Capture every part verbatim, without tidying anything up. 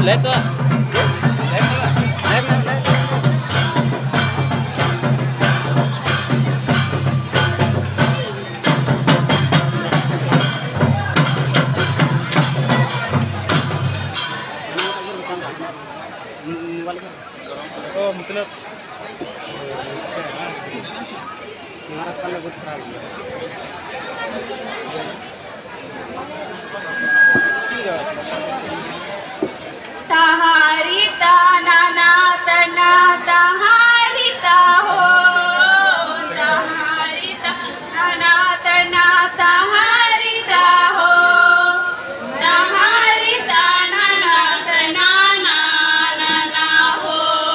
Let go. Let go. Let go. Let go. Oh, मतलब हमारा कल कुछ खराब हुआ तहारी ताना ना तना तहारी ता हो तहारी ताना ना तना तहारी ता हो तहारी ताना ना तना ना ना ना हो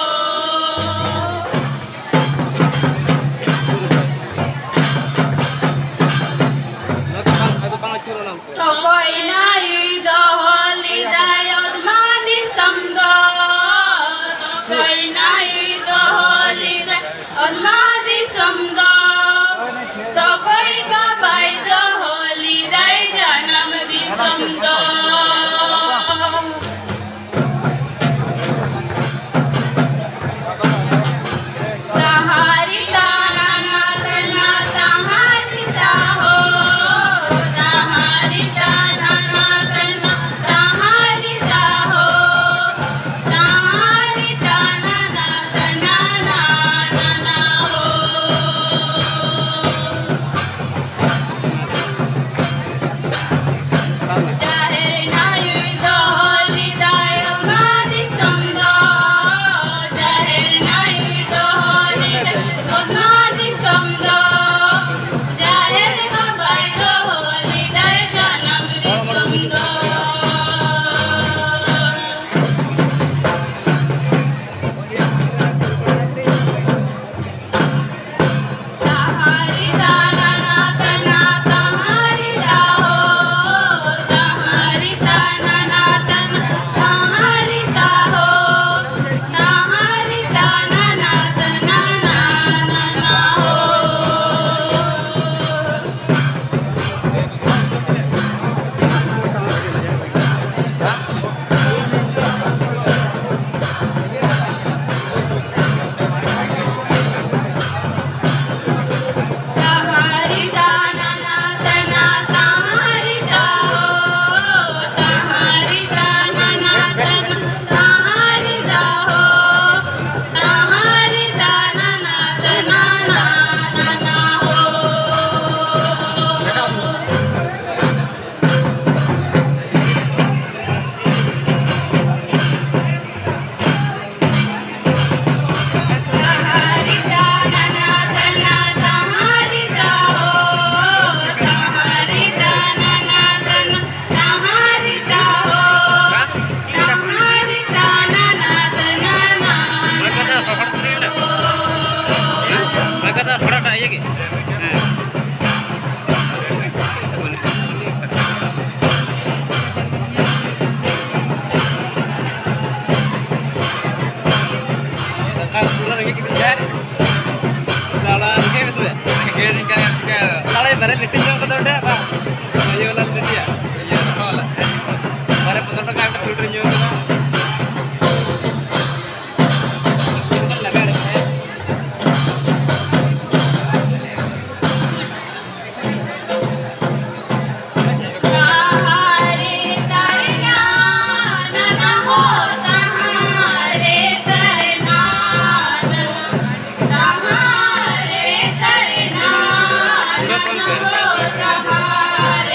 तो कोई नहीं जो होली दायद मानी समझो तो कोई नहीं जो होली दायद मानी समझो तो कोई बाबाई जो होली दाय जन्म दी समझो तहारी ताना ना तना तहारी ता हो तहारी ताना ना तना तहारी ता हो तहारी ताना ना तना ना ना ना हो चाहे नायु तो होली दाय मानी समझो चाहे नायु तो होली दाय मानी समझो चाहे बाबाई तो होली दाय जन्म दी समझो तहारी ताना ना तना तहारी ता हो तहारी ताना ना तना तहारी ता हो तहारी ताना ना तना ना ना ना हो तहारी ताना ना तना तहारी ता हो तहारी ताना ना तना तहारी ता हो तहारी ताना ना तना ना ना ना हो तहारी ताना ना तना तहारी ता हो तहारी ताना ना तना तहारी ता हो तहारी ताना ना तना ना Maganda थोड़ा सा ये के kan pulang lagi kita jalan jalan ke betul ya ke ringkan ke kalau bare litin yang betul dah pak ayo lan litin ya iya sekolah bare betul dah kan filter nyu तहारी ताना ना ना हो तहारे करना तहारे करना ना ना हो तहारे